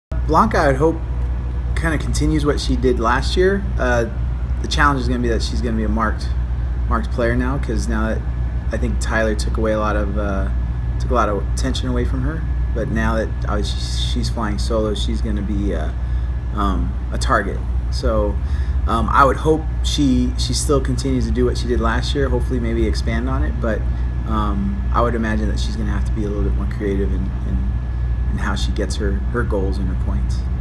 Blanca, I would hope, kind of continues what she did last year. The challenge is going to be that she's going to be a marked player now, because now that I think Tyler took a lot of attention away from her. But now that she's flying solo, she's going to be a target. So I would hope she still continues to do what she did last year. Hopefully, maybe expand on it. But I would imagine that she's going to have to be a little bit more creative in how she gets her goals and her points.